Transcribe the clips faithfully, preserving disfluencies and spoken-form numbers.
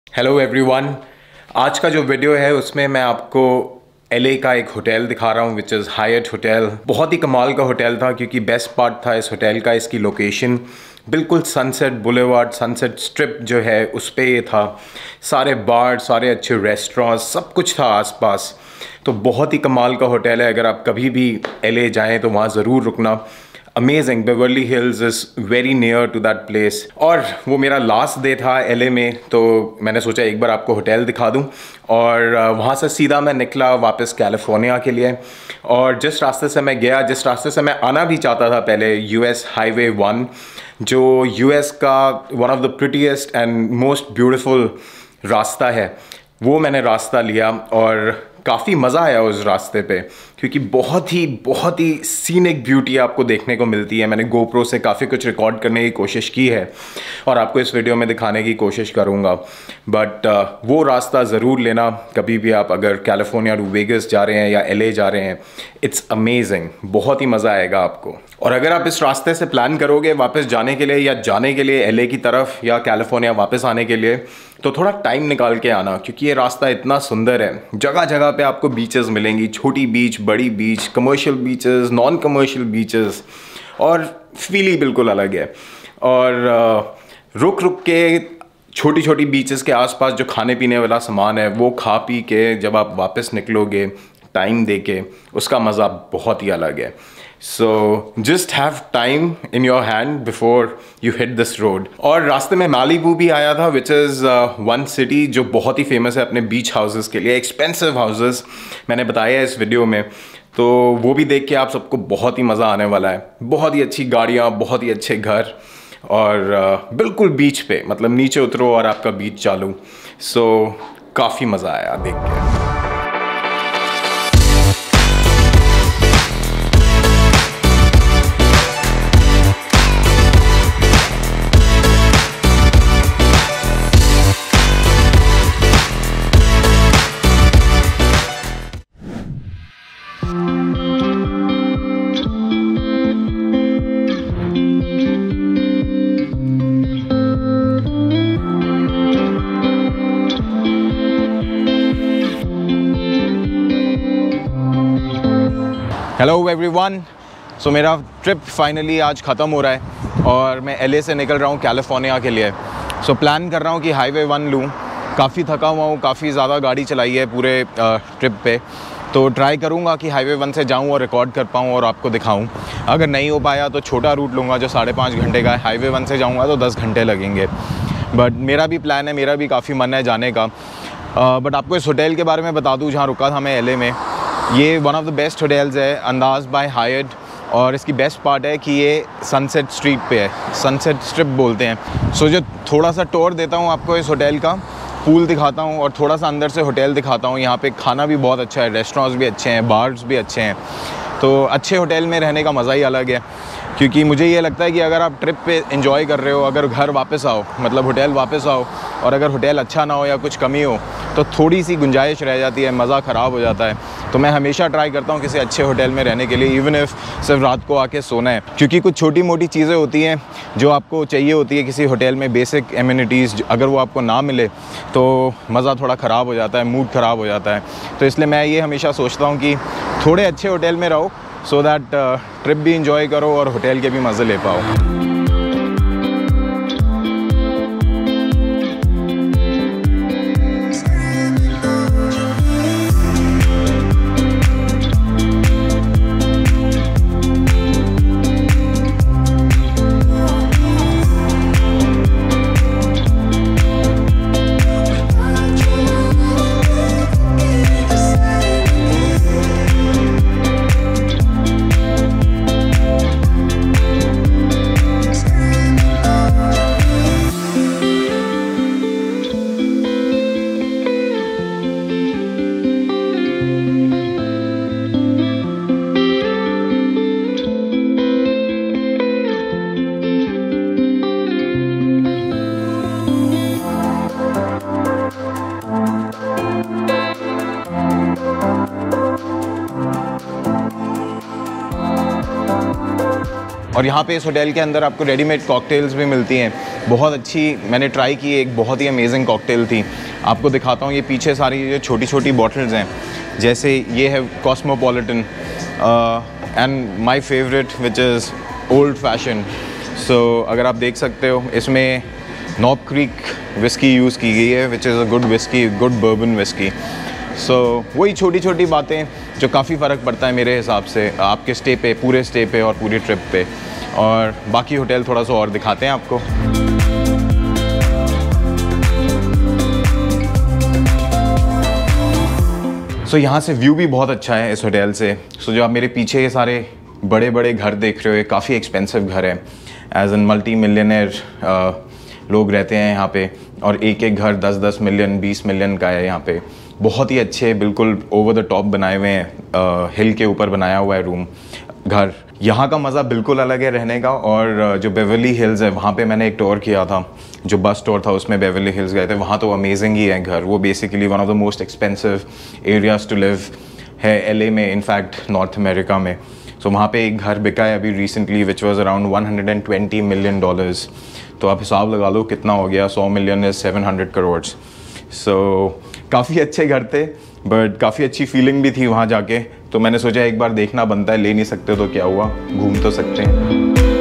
Hello everyone, आज का जो वीडियो है उसमें मैं आपको एलए का एक होटल दिखा रहा हूँ विच इज़ हायट होटल। बहुत ही कमाल का होटल था क्योंकि बेस्ट पार्ट था इस होटल का इसकी लोकेशन। बिल्कुल सनसेट बुलेवार्ड, सनसेट स्ट्रिप जो है उस पे ये था। सारे बार, सारे अच्छे रेस्टोरेंट्स, सब कुछ था आसपास। तो बहुत ही कमाल का होटल है। अगर आप कभी भी एलए जाएँ तो वहाँ ज़रूर रुकना। Amazing, Beverly Hills is very near to that place. और वो मेरा लास्ट डे था एलए में, तो मैंने सोचा एक बार आपको होटल दिखा दूं। और वहाँ से सीधा मैं निकला वापस कैलिफोर्निया के लिए। और जिस रास्ते से मैं गया, जिस रास्ते से मैं आना भी चाहता था पहले, यूएस हाईवे वन, जो यूएस का one of the prettiest and most beautiful रास्ता है, वो मैंने रास्ता लिया। और काफ़ी मज़ा आया उस रास्ते पे क्योंकि बहुत ही बहुत ही सीनिक ब्यूटी आपको देखने को मिलती है। मैंने गोप्रो से काफ़ी कुछ रिकॉर्ड करने की कोशिश की है और आपको इस वीडियो में दिखाने की कोशिश करूँगा। बट uh, वो रास्ता ज़रूर लेना कभी भी आप अगर कैलिफोर्निया टू वेगस जा रहे हैं या एलए जा रहे हैं। इट्स अमेजिंग, बहुत ही मज़ा आएगा आपको। और अगर आप इस रास्ते से प्लान करोगे वापस जाने के लिए या जाने के लिए एलए की तरफ या कैलिफोर्निया वापस आने के लिए, तो थोड़ा टाइम निकाल के आना क्योंकि ये रास्ता इतना सुंदर है। जगह जगह पे आपको बीचेस मिलेंगी, छोटी बीच, बड़ी beach, commercial beaches, non commercial beaches, और फील ही बिल्कुल अलग है। और रुक रुक के छोटी छोटी बीचेस के आसपास जो खाने पीने वाला सामान है वो खा पी के जब आप वापस निकलोगे टाइम दे के, उसका मज़ा बहुत ही अलग है। So just have time in your hand before you hit this road. और रास्ते में मालिबू भी आया था विच इज़ वन सिटी जो बहुत ही फेमस है अपने बीच हाउसेस के लिए, एक्सपेंसिव हाउसेस, मैंने बताया है इस वीडियो में। तो वो भी देख के आप सबको बहुत ही मज़ा आने वाला है। बहुत ही अच्छी गाड़ियाँ, बहुत ही अच्छे घर, और uh, बिल्कुल बीच पे, मतलब नीचे उतरो और आपका बीच चालू। सो so, काफ़ी मज़ा आया देख के। हेलो एवरीवन, सो मेरा ट्रिप फाइनली आज ख़त्म हो रहा है और मैं एलए से निकल रहा हूँ कैलिफोर्निया के लिए। सो so, प्लान कर रहा हूँ कि हाईवे वन लूँ। काफ़ी थका हुआ हूँ, काफ़ी ज़्यादा गाड़ी चलाई है पूरे ट्रिप पे, तो ट्राई करूँगा कि हाईवे वन से जाऊँ और रिकॉर्ड कर पाऊँ और आपको दिखाऊँ। अगर नहीं हो पाया तो छोटा रूट लूँगा जो साढ़े पाँच घंटे का है। हाईवे वन से जाऊँगा तो दस घंटे लगेंगे। बट मेरा भी प्लान है, मेरा भी काफ़ी मन है जाने का। बट आपको इस होटल के बारे में बता दूँ जहाँ रुका था मैं एलए में। ये one of the best hotels है, अंदाज़ बाय हायट। और इसकी बेस्ट पार्ट है कि ये सनसेट स्ट्रीट पे है, सनसेट स्ट्रिप बोलते हैं। सो जो थोड़ा सा टूर देता हूँ आपको इस होटल का, पूल दिखाता हूँ और थोड़ा सा अंदर से होटल दिखाता हूँ। यहाँ पे खाना भी बहुत अच्छा है, रेस्टोरेंट्स भी अच्छे हैं, बार्स भी अच्छे हैं। तो अच्छे होटल में रहने का मज़ा ही अलग है क्योंकि मुझे ये लगता है कि अगर आप ट्रिप पे एंजॉय कर रहे हो, अगर घर वापस आओ, मतलब होटल वापस आओ, और अगर होटल अच्छा ना हो या कुछ कमी हो तो थोड़ी सी गुंजाइश रह जाती है, मज़ा ख़राब हो जाता है। तो मैं हमेशा ट्राई करता हूँ किसी अच्छे होटल में रहने के लिए, इवन इफ़ सिर्फ रात को आके सोना है, क्योंकि कुछ छोटी मोटी चीज़ें होती हैं जो आपको चाहिए होती है किसी होटल में, बेसिक एमिनिटीज़, अगर वो आपको ना मिले तो मज़ा थोड़ा ख़राब हो जाता है, मूड ख़राब हो जाता है। तो इसलिए मैं ये हमेशा सोचता हूँ कि थोड़े अच्छे होटल में रहो सो दैट ट्रिप भी इंजॉय करो और होटल के भी मज़े ले पाओ। और यहाँ पे इस होटल के अंदर आपको रेडीमेड कॉकटेल्स भी मिलती हैं। बहुत अच्छी मैंने ट्राई की, एक बहुत ही अमेजिंग कॉकटेल थी। आपको दिखाता हूँ, ये पीछे सारी जो छोटी छोटी बॉटल्स हैं, जैसे ये है cosmopolitan and my favourite which is old fashion. So अगर आप देख सकते हो, इसमें नॉब क्रीक विस्की यूज़ की गई है which is a good whisky, good bourbon whisky. So वही छोटी छोटी बातें जो काफ़ी फ़र्क पड़ता है मेरे हिसाब से आपके स्टे पे, पूरे स्टे पे और पूरी ट्रिप पे। और बाकी होटल थोड़ा सा और दिखाते हैं आपको। सो so, यहाँ से व्यू भी बहुत अच्छा है इस होटल से। सो so, जो आप मेरे पीछे ये सारे बड़े बड़े घर देख रहे हो, ये काफ़ी एक्सपेंसिव घर है। एज एन मल्टी मिलियनर लोग रहते हैं यहाँ पे, और एक एक घर दस दस मिलियन बीस मिलियन का है यहाँ पे। बहुत ही अच्छे, बिल्कुल ओवर द टॉप बनाए हुए हैं, हिल के ऊपर बनाया हुआ है रूम घर। यहाँ का मज़ा बिल्कुल अलग है रहने का। और जो बेवर्ली हिल्स है, वहाँ पे मैंने एक टूर किया था, जो बस टूर था उसमें बेवर्ली हिल्स गए थे। वहाँ तो अमेजिंग ही है घर। वो basically one of the most expensive areas to live है एल ए में, इनफैक्ट नॉर्थ अमेरिका में। सो so, वहाँ पे एक घर बिका है अभी recently which was around one hundred twenty million dollars. तो आप हिसाब लगा लो कितना हो गया, सौ million is seven hundred crore. So काफ़ी अच्छे घर थे, बट काफ़ी अच्छी फीलिंग भी थी वहाँ जाके। तो मैंने सोचा एक बार देखना बनता है, ले नहीं सकते तो क्या हुआ, घूम तो सकते हैं।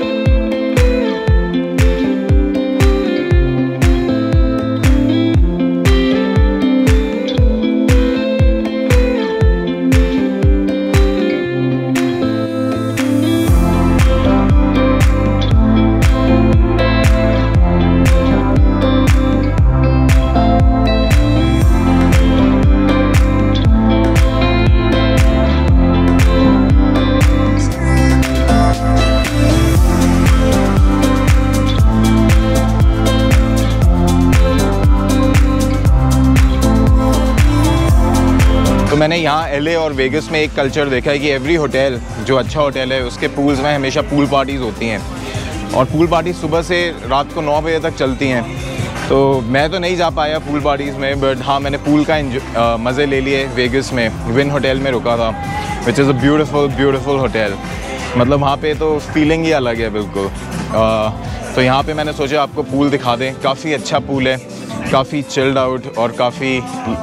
मैंने यहाँ एलए और वेगस में एक कल्चर देखा है कि एवरी होटल, जो अच्छा होटल है उसके पूल्स में हमेशा पूल पार्टीज़ होती हैं। और पूल पार्टीज सुबह से रात को नौ बजे तक चलती हैं। तो मैं तो नहीं जा पाया पूल पार्टीज़ में, बट हाँ मैंने पूल का मज़े ले लिए वेगस में। विन होटल में रुका था, which is a beautiful beautiful hotel. मतलब वहाँ पे तो फीलिंग ही अलग है बिल्कुल। आ, तो यहाँ पे मैंने सोचा आपको पूल दिखा दें। काफ़ी अच्छा पूल है, काफ़ी चिल्ड आउट और काफ़ी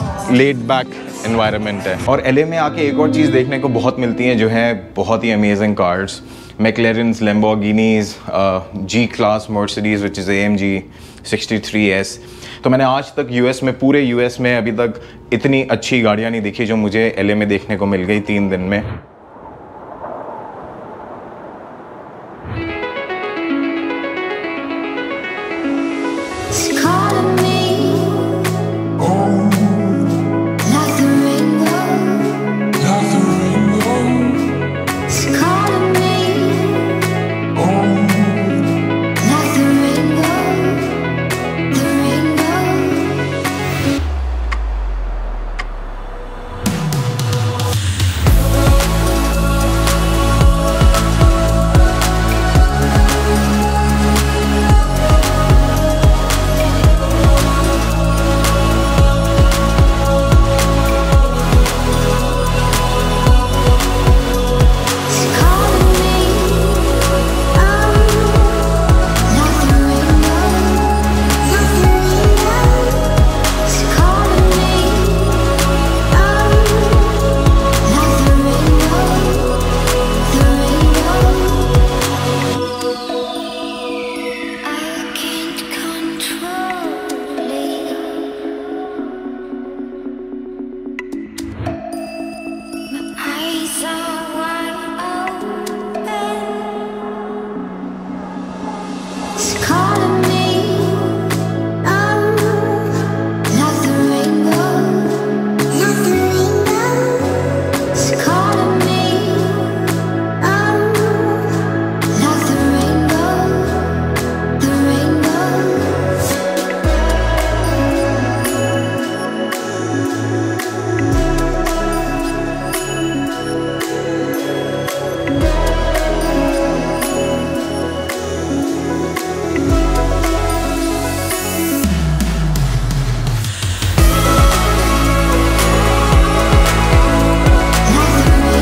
लेड बैक एनवायरनमेंट है। और एलए में आके एक और चीज़ देखने को बहुत मिलती है, जो है बहुत ही amazing cars, McLarens, Lamborghinis, G class Mercedes which is a M G sixty three S. तो मैंने आज तक यूएस में, पूरे यूएस में अभी तक इतनी अच्छी गाड़ियाँ नहीं देखी जो मुझे एलए में देखने को मिल गई तीन दिन में।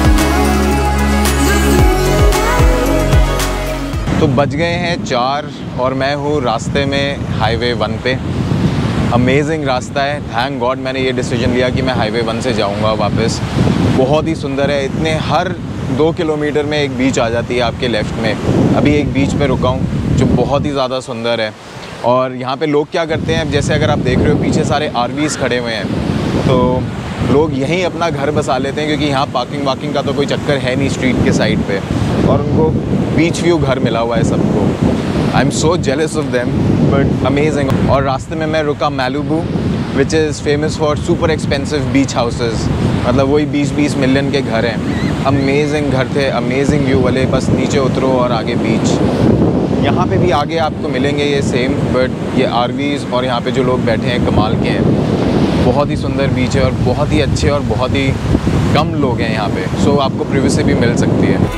तो बज गए हैं चार और मैं हूँ रास्ते में हाईवे वन पे। अमेजिंग रास्ता है, थैंक गॉड मैंने ये डिसीजन लिया कि मैं हाईवे वन से जाऊँगा वापस। बहुत ही सुंदर है, इतने हर दो किलोमीटर में एक बीच आ जाती है आपके लेफ़्ट में। अभी एक बीच पे रुका हूँ जो बहुत ही ज़्यादा सुंदर है। और यहाँ पे लोग क्या करते हैं, जैसे अगर आप देख रहे हो पीछे सारे आरवीज़ खड़े हुए हैं, तो लोग यहीं अपना घर बसा लेते हैं क्योंकि यहाँ पार्किंग वाकिंग का तो कोई चक्कर है नहीं स्ट्रीट के साइड पे, और उनको बीच व्यू घर मिला हुआ है सबको। I am so jealous of them but amazing. और रास्ते में मैं रुका Malibu which is famous for super expensive beach houses, मतलब वही बीस बीस मिलियन के घर हैं। अमेजिंग घर थे, अमेजिंग व्यू वाले, बस नीचे उतरो और आगे बीच। यहाँ पे भी आगे आपको मिलेंगे ये सेम, बट ये आरवीज़ और यहाँ पे जो लोग बैठे हैं कमाल के हैं। बहुत ही सुंदर बीच है और बहुत ही अच्छे और बहुत ही कम लोग हैं यहाँ पे, सो आपको प्राइवेसी भी मिल सकती है।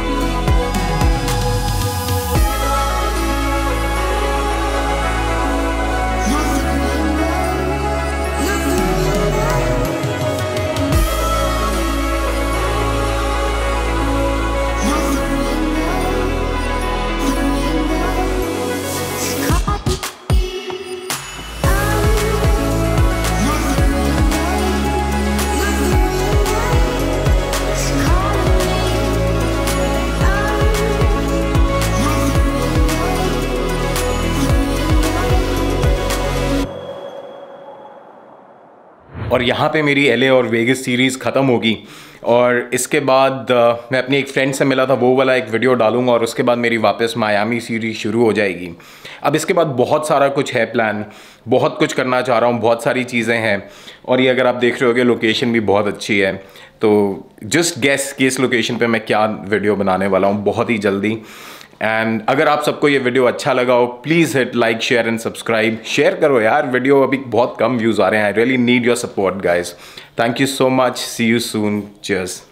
और यहाँ पे मेरी एलए और वेगस सीरीज़ ख़त्म होगी और इसके बाद आ, मैं अपनी एक फ्रेंड से मिला था, वो वाला एक वीडियो डालूंगा और उसके बाद मेरी वापस मायामी सीरीज़ शुरू हो जाएगी। अब इसके बाद बहुत सारा कुछ है प्लान, बहुत कुछ करना चाह रहा हूँ, बहुत सारी चीज़ें हैं। और ये अगर आप देख रहे होगे लोकेशन भी बहुत अच्छी है, तो जस्ट गेस कि इस लोकेशन पे मैं क्या वीडियो बनाने वाला हूँ बहुत ही जल्दी। एंड अगर आप सबको ये वीडियो अच्छा लगा हो, please hit like share and subscribe. Share करो यार, वीडियो अभी बहुत कम व्यूज़ आ रहे हैं। I really need your support guys. Thank you so much, see you soon, cheers.